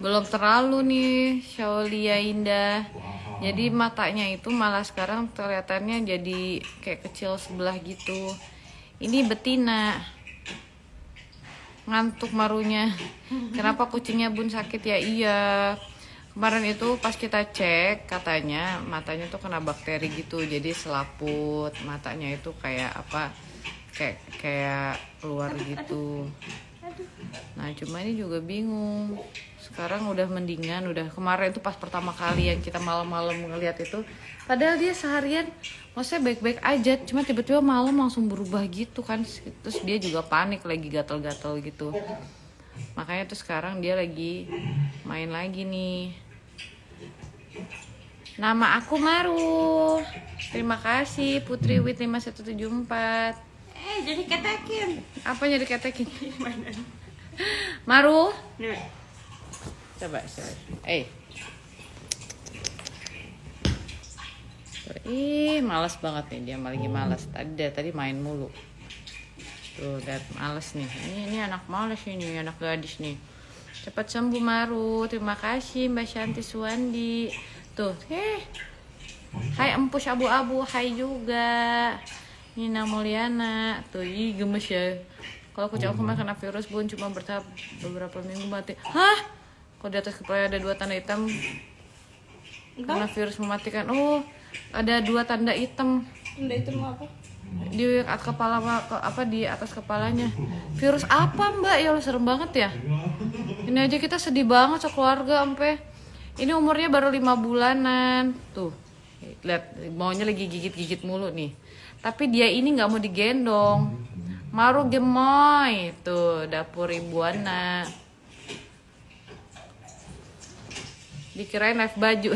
Belum terlalu nih, Shaulia Indah. Jadi matanya itu malah sekarang kelihatannya jadi kayak kecil sebelah gitu. Ini betina. Ngantuk Marunya. Kenapa kucingnya Bun sakit ya? Iya. Kemarin itu pas kita cek katanya matanya tuh kena bakteri gitu. Jadi selaput, matanya itu kayak apa? Kayak keluar gitu. Nah cuma ini juga bingung. Sekarang udah mendingan, udah kemarin itu pas pertama kali yang kita malam-malam ngeliat itu, padahal dia seharian maksudnya baik-baik aja, cuma tiba-tiba malam langsung berubah gitu kan. Terus dia juga panik, lagi gatal-gatal gitu. Makanya tuh sekarang dia lagi main lagi nih. Nama aku Maru. Terima kasih Putri Wit 5174. Jadi ketekin. Apa jadi ketekin? Maru. Nah. Coba. Malas banget nih dia, lagi malas. Tadi main mulu. Tuh, lihat malas nih. Ini anak malas ini, anak gadis nih. Cepat sembuh Maru. Terima kasih Mbak Shanti Suwandi. Tuh, hai Empus abu-abu, hai juga. Nina Mulyana. Tuh, gemes ya. Kalau kucing aku kena virus Bun, cuma bertahap beberapa minggu mati. Hah? Kalau di atas kepala ada 2 tanda hitam karena virus mematikan. Oh, ada 2 tanda hitam. Tanda hitam apa? Di atas kepala apa di atas kepalanya. Virus apa Mbak? Ya Allah, serem banget ya. Ini aja kita sedih banget sekeluarga sampai. Ini umurnya baru 5 bulanan. Tuh. Lihat, maunya lagi gigit-gigit mulu nih. Tapi dia ini nggak mau digendong. Maru gemoy. Tuh, dapur Ibuana. Dikirain live baju.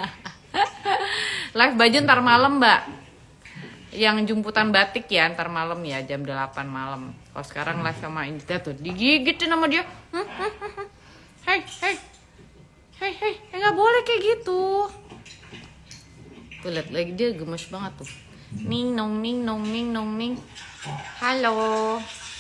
Live baju ntar malam Mbak. Yang jemputan batik ya ntar malam ya, jam 8 malam. Kalau sekarang live sama Indita tuh digigitin sama dia. Hei, nggak boleh kayak gitu. Tuh lihat lagi dia gemes banget tuh. Ning nong ning nong ning nong ning. Halo.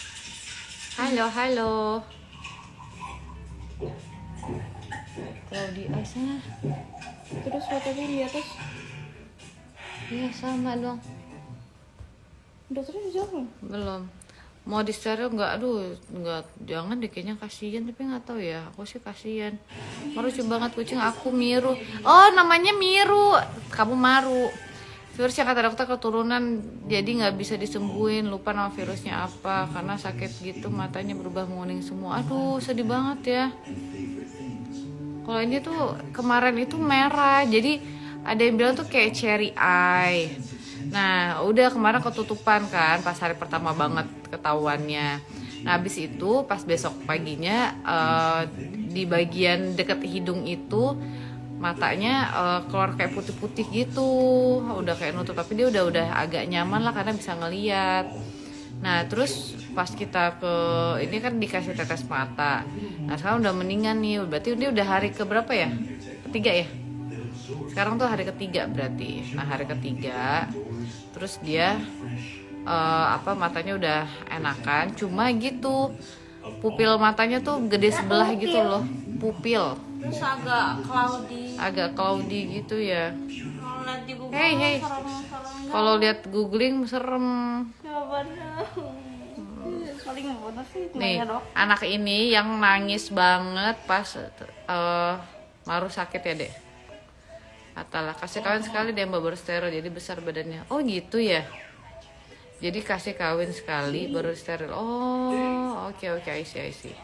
Kalau di sana terus fotonya di atas. Iya sama dong. Dokternya jauh Belum. Mau di steril nggak? Aduh, nggak, jangan deh, kayaknya kasihan, tapi nggak tahu ya. Aku sih kasihan. Maru lucu banget kucing aku, Miru. Oh, namanya Miru. Kamu Maru. Virus yang kata dokter keturunan, jadi nggak bisa disembuhin. Lupa nama virusnya apa, karena sakit gitu matanya berubah menguning semua. Aduh, sedih banget ya. Kalau ini tuh kemarin itu merah, jadi ada yang bilang tuh kayak cherry eye. Nah, udah kemarin ketutupan kan, pas hari pertama banget ketahuannya. Nah, habis itu pas besok paginya di bagian deket hidung itu matanya keluar kayak putih-putih gitu, udah kayak nutup, tapi dia udah agak nyaman lah karena bisa ngeliat. Nah, terus pas kita ke ini kan dikasih tetes mata. Nah, sekarang udah mendingan nih, berarti dia udah hari ke berapa ya? Ketiga ya? Sekarang tuh hari ketiga berarti. Nah, hari ketiga terus dia matanya udah enakan, cuma gitu pupil matanya tuh gede sebelah gitu loh, pupil. Terus agak cloudy gitu ya. Lihat di Google. Hey. Kalau lihat googling serem. Jawabannya paling bener sih Nih, dok. anak ini yang nangis banget pas Maru sakit ya dek. Atalah kasih kawin sekali deh Mbak, baru steril jadi besar badannya. Oh gitu ya. Jadi kasih kawin sekali baru steril. Oh, oke, I see.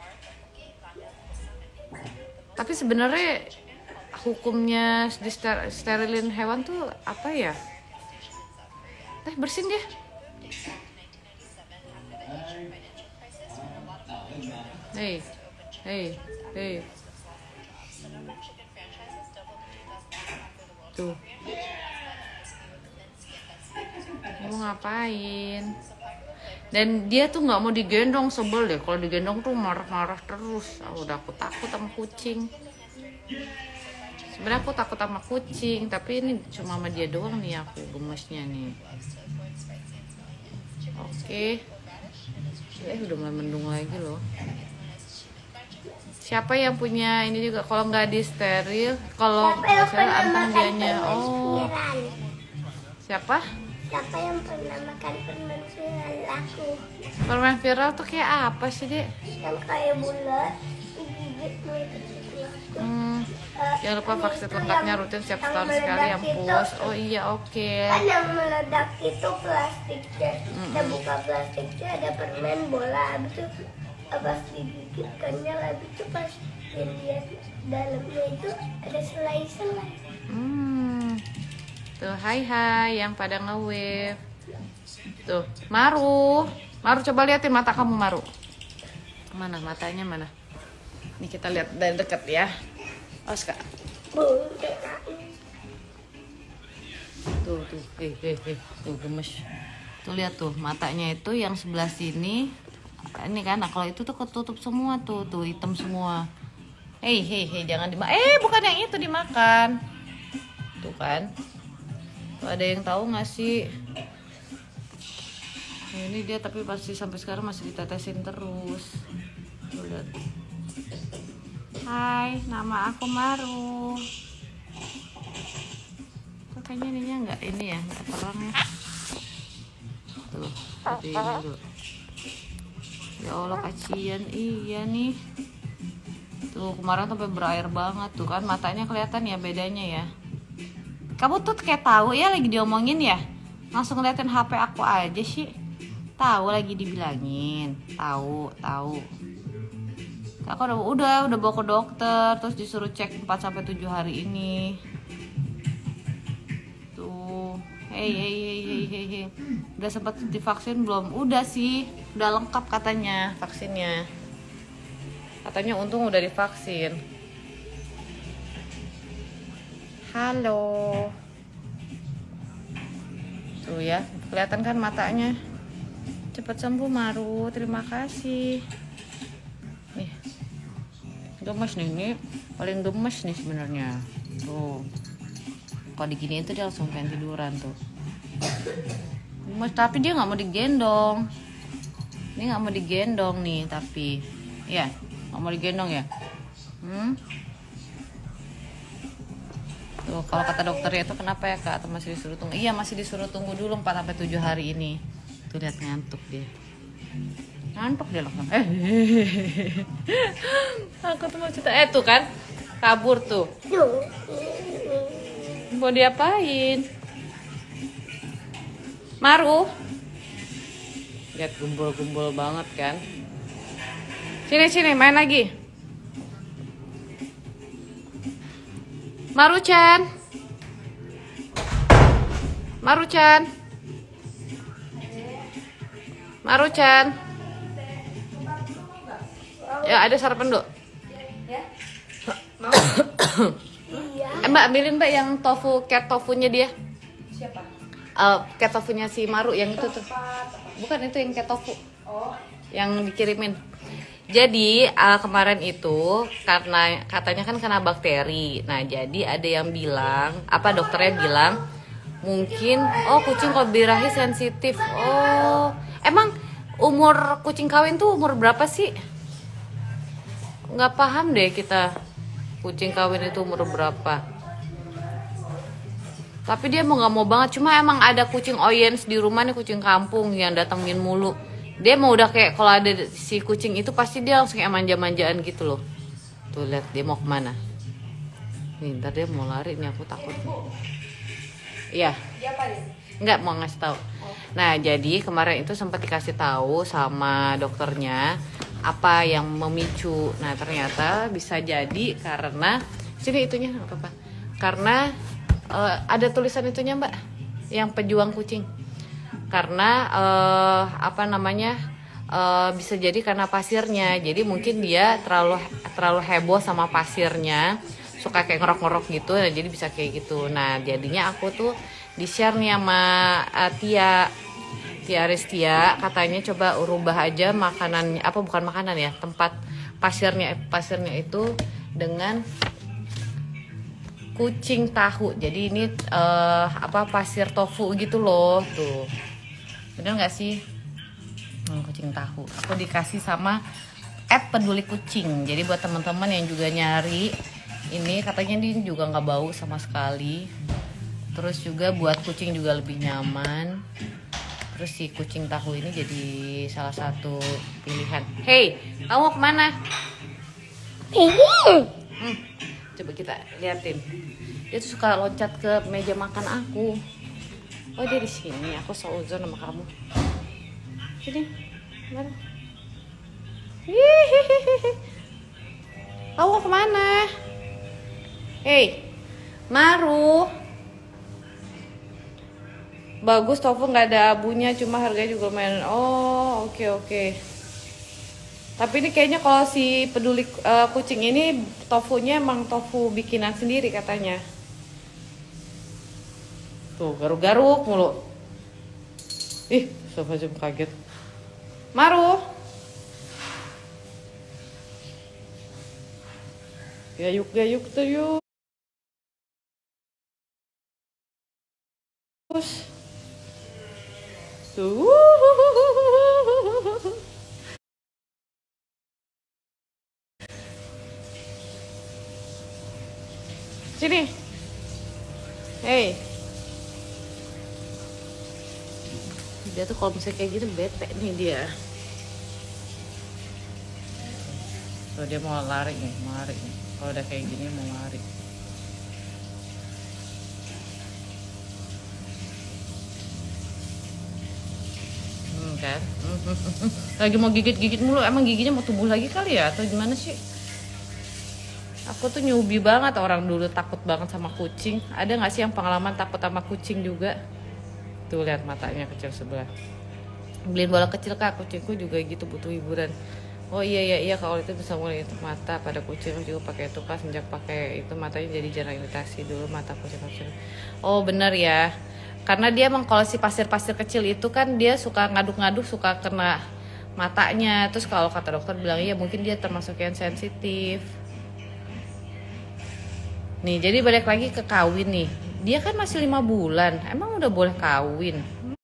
Tapi sebenarnya hukumnya di sterilin hewan tuh apa ya? Bersin dia. Hey. Tuh. Mau ngapain? Dan dia tuh nggak mau digendong, sebel deh. Kalau digendong tuh marah-marah terus. Udah aku takut sama kucing. Sebenarnya aku takut sama kucing, tapi ini cuma sama dia doang nih aku gemesnya nih. Oke. Udah mulai mendung lagi loh. Siapa yang punya ini juga? Kalau nggak di steril, kalau nggak steril antang dianya. Oh, siapa? Siapa yang pernah makan permen viral aku? Permen viral tuh kayak apa sih, Dek? Yang kayak bulat, digigit gitu. Jangan lupa vaksin lengkapnya rutin setiap setahun sekali ya, Pus. Oh iya, oke. Kan yang meledak itu plastiknya. Kita buka plastiknya ada permen bola, habis itu pas digigit kenyal, habis itu pas dilihat dalamnya itu ada selai-selai. Tuh, hai yang pada nge-wave. Tuh, Maru coba liatin mata kamu, Maru. Mana matanya mana? Nih kita lihat dari dekat ya. Oska. Tuh, tuh gemes. Tuh lihat tuh matanya itu yang sebelah sini. Ini kan, nah kalau itu tuh ketutup semua tuh hitam semua. Hei, jangan dimakan. Bukan yang itu dimakan. Tuh kan. Tuh, ada yang tahu nggak sih? Nah, ini dia tapi pasti sampai sekarang masih ditetesin terus. Tuh lihat. Hai, nama aku Maru. Kok kayaknya ininya nggak ini ya, nggak terang ya. Tuh, seperti ini dulu. Ya Allah kasihan, iya nih. Tuh kemarin sampai berair banget tuh kan, matanya kelihatan ya bedanya ya. Kamu tuh kayak tahu ya lagi diomongin ya, langsung ngeliatin HP aku aja sih. Tahu lagi dibilangin, tahu. Aku udah bawa ke dokter, terus disuruh cek 4-7 hari ini. Tuh, hei. Udah sempat divaksin belum? Udah sih, udah lengkap katanya vaksinnya. Katanya untung udah divaksin. Halo. Tuh ya, kelihatan kan matanya. Cepat sembuh Maru, terima kasih. Nih. Gemes nih, ini paling gemes nih sebenarnya. Tuh. Kalau diginiin tuh dia langsung pengen tiduran tuh. Gemes, tapi dia nggak mau digendong. Ini nggak mau digendong nih, tapi ya nggak mau digendong ya. Tuh, kalau kata dokternya itu kenapa ya Kak? Atau masih disuruh tunggu? Iya, masih disuruh tunggu dulu 4-7 hari ini. Tuh lihat ngantuk dia. Ngantuk dia langsung. Aku tuh mau cerita. Tuh kan, kabur tuh. Mau diapain? Maru. Lihat gumbul-gumbul banget kan. Sini main lagi. Maru-chan. Ya ada sarapan dulu. Mbak ambilin Mbak yang tofu, cat tofunya dia. Siapa? Cat tofunya si Maru yang itu tuh. Bukan itu yang cat tofu. Oh. Yang dikirimin. Jadi kemarin itu karena katanya kan kena bakteri. Nah jadi ada yang bilang, dokternya bilang mungkin kucing kalau birahi sensitif. Emang umur kucing kawin tuh umur berapa sih? Nggak paham deh kita kucing kawin itu umur berapa. Tapi dia nggak mau banget. Cuma emang ada kucing oyens di rumah nih, kucing kampung yang datengin mulu. Dia mau udah kayak kalau ada si kucing itu pasti dia langsung kayak manja-manjaan gitu loh. Tuh lihat dia mau kemana. Nih ntar dia mau lari nih, aku takut. Iya. Nggak mau ngasih tahu. Nah jadi kemarin itu sempat dikasih tahu sama dokternya apa yang memicu. Nah ternyata bisa jadi karena sini itunya nggak apa-apa. Karena ada tulisan itunya Mbak, yang pejuang kucing. Karena bisa jadi karena pasirnya. Jadi mungkin dia terlalu heboh sama pasirnya, suka kayak ngorok-ngorok gitu. Nah, jadi bisa kayak gitu. Nah jadinya aku tuh di-share nih sama Tia Aristia, katanya coba rubah aja makanan, bukan makanan ya, tempat pasirnya itu dengan kucing tahu. Jadi ini pasir tofu gitu loh. Tuh bener nggak sih? Kucing tahu aku dikasih sama @pedulikucing. Jadi buat teman-teman yang juga nyari ini, katanya dia juga nggak bau sama sekali. Terus juga buat kucing juga lebih nyaman. Terus si kucing tahu ini jadi salah satu pilihan. Hey, kamu mau kemana? Coba kita liatin. Dia tuh suka loncat ke meja makan aku. Oh, dia di sini. Aku seuzon sama kamu. Sini, mana? Hihihi. Kamu mau kemana? Hey, Maru. Bagus, tofu nggak ada abunya, cuma harganya juga lumayan. Oh, oke. Tapi ini kayaknya kalau si peduli kucing ini tofunya emang tofu bikinan sendiri katanya. Tuh, garuk-garuk mulu. Ih, sofa jam kaget. Maru. Gayuk tuh yuk. Tuh. Sini. Hey. Dia tuh kalau misalnya kayak gitu bete nih dia. Tuh dia mau lari nih. Kalau udah kayak gini mau lari. Kan? Lagi mau gigit mulu. Emang giginya mau tumbuh lagi kali ya? Atau gimana sih? Aku tuh newbie banget, orang dulu takut banget sama kucing. Ada gak sih yang pengalaman takut sama kucing juga? Tuh lihat matanya kecil sebelah. Beliin bola kecil kak, kucingku juga gitu butuh hiburan. Oh iya kalau itu bisa mulai itu mata pada kucing juga pakai itu kak. Sejak pakai itu matanya jadi jarang iritasi dulu mata kucing. Oh bener ya. Karena dia emang kalau si pasir-pasir kecil itu kan dia suka ngaduk-ngaduk, suka kena matanya. Terus kalau kata dokter bilang iya mungkin dia termasuk yang sensitif. Nih jadi balik lagi ke kawin nih. Dia kan masih 5 bulan. Emang udah boleh kawin?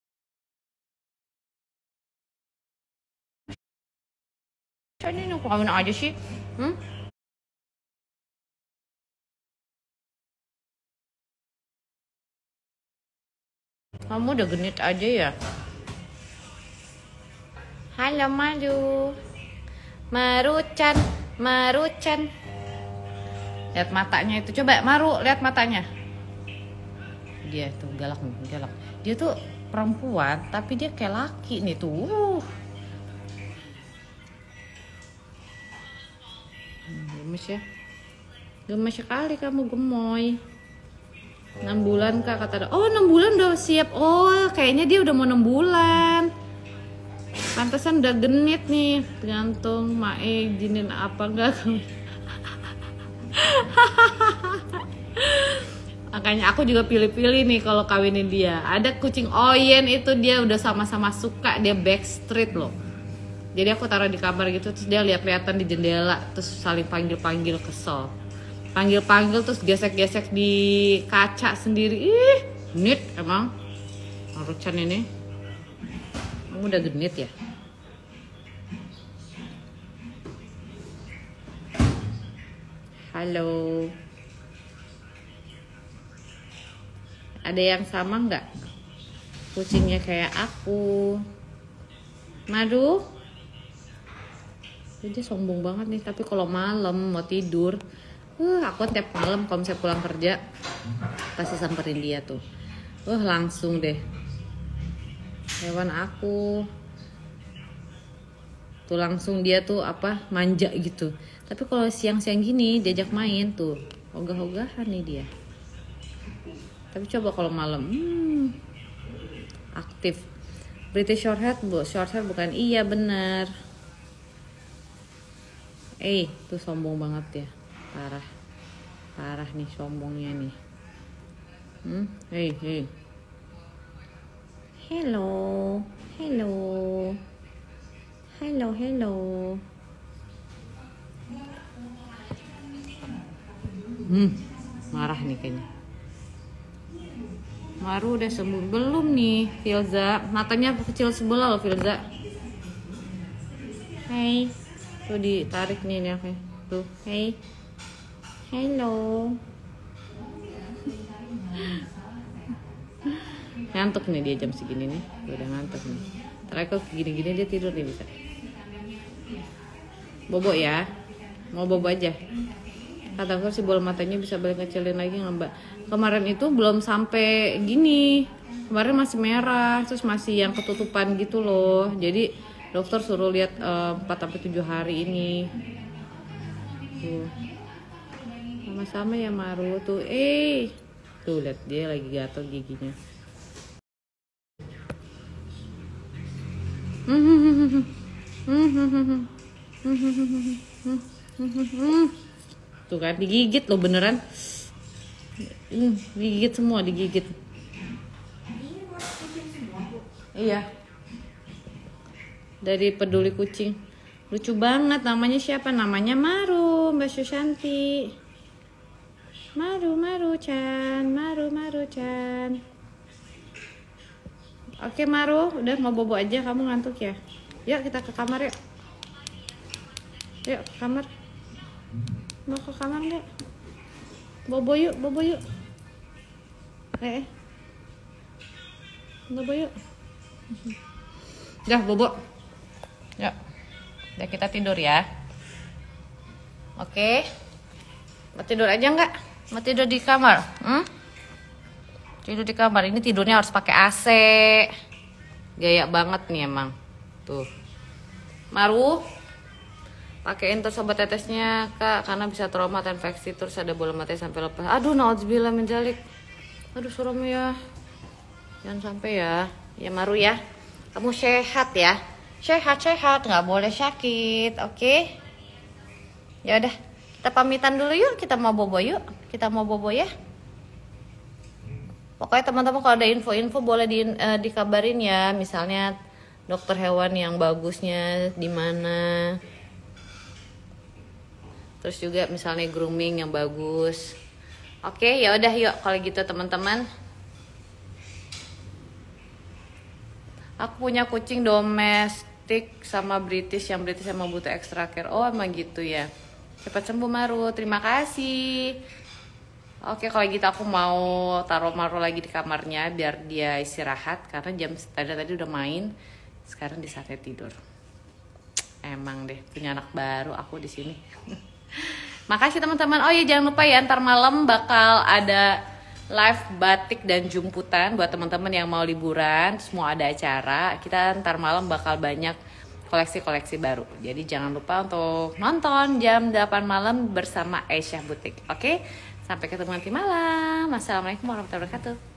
Ini aku kawin aja sih. Kamu udah genit aja ya? Halo Maruchan. Lihat matanya itu, coba Maru lihat matanya. Dia tuh galak. Dia tuh perempuan tapi dia kayak laki nih tuh. Gemes sekali kamu, gemoy. 6 bulan kak kata. Oh 6 bulan udah siap. Oh kayaknya dia udah mau 6 bulan. Pantesan udah genit nih. Tergantung Mae izinin apa enggak. Makanya aku juga pilih-pilih nih kalau kawinin dia. Ada kucing Oyen itu dia udah sama-sama suka, dia backstreet loh. Jadi aku taruh di kamar gitu, terus dia lihat-lihatan di jendela, terus saling panggil-panggil, kesel. Panggil-panggil terus gesek-gesek di kaca sendiri. Ih, genit emang. Maruchan ini. Kamu udah genit ya? Halo. Ada yang sama nggak? Kucingnya kayak aku. Madu. Dia sombong banget nih, tapi kalau malam mau tidur, aku tiap malam kalau misalnya pulang kerja pasti samperin dia tuh. Langsung deh. Hewan aku. Tuh langsung dia tuh manja gitu. Tapi kalau siang-siang gini diajak main tuh, ogah-ogahan nih dia. Tapi coba kalau malam, aktif. British Shorthair, Shorthair bukan? Iya bener. Tuh sombong banget ya, parah nih sombongnya nih. Hello. Marah nih kayaknya. Maru udah sembuh belum nih, Filza? Matanya kecil sebelah loh, Filza. Hai. Tuh ditarik nih anaknya. Tuh, hey. Hello. Ngantuk nih dia jam segini nih. Udah ngantuk nih. Ntar kalau gini-gini dia tidur nih bisa. Bobo ya. Mau bobo aja. Kata aku sih bola matanya bisa balik kecilin lagi nggak mbak? Kemarin itu belum sampai gini. Kemarin masih merah, terus masih yang ketutupan gitu loh. Jadi dokter suruh lihat 4-7 hari ini. Tuh. Sama-sama ya Maru tuh. Tuh lihat dia lagi gatel giginya. Tuh kan digigit loh beneran. Digigit semua, digigit. Iya. Dari Peduli Kucing. Lucu banget, namanya siapa? Namanya Maru, Mbak Susanti. Maru-Chan. Oke Maru, udah mau bobo aja, kamu ngantuk ya? Yuk kita ke kamar yuk. Yuk ke kamar. Mau ke kamar nggak? Bobo yuk. Bobo yuk. Udah bobo. Yuk. Udah kita tidur ya. Oke. Mau tidur aja nggak? Mau tidur di kamar? Tidur di kamar. Ini tidurnya harus pakai AC. Gaya banget nih emang. Tuh. Maru. Pakein terus obat tetesnya kak, karena bisa trauma atau infeksi, terus ada bola mata sampai lepas. Aduh, nauzubillah min dzalik. Aduh, serem ya. Jangan sampai ya. Ya Maru ya. Kamu sehat ya. Sehat, nggak boleh sakit, oke? Ya udah, kita pamitan dulu yuk. Kita mau bobo yuk. Kita mau bobo ya. Pokoknya teman-teman kalau ada info-info boleh dikabarin ya. Misalnya dokter hewan yang bagusnya di mana. Terus juga misalnya grooming yang bagus. Oke, ya udah yuk kalau gitu teman-teman. Aku punya kucing domestik sama British, yang British emang butuh extra care. Oh emang gitu ya. Cepat sembuh Maru, terima kasih. Oke kalau gitu aku mau taruh Maru lagi di kamarnya biar dia istirahat karena jam tadi udah main. Sekarang di saatnya tidur. Emang deh punya anak baru aku di sini. Makasih teman-teman. Oh ya jangan lupa ya ntar malam bakal ada live batik dan jumputan buat teman-teman yang mau liburan, semua ada acara. Kita ntar malam bakal banyak koleksi-koleksi baru. Jadi jangan lupa untuk nonton jam 8 malam bersama Aisyah Butik. Oke? Sampai ketemu nanti malam. Assalamualaikum warahmatullahi wabarakatuh.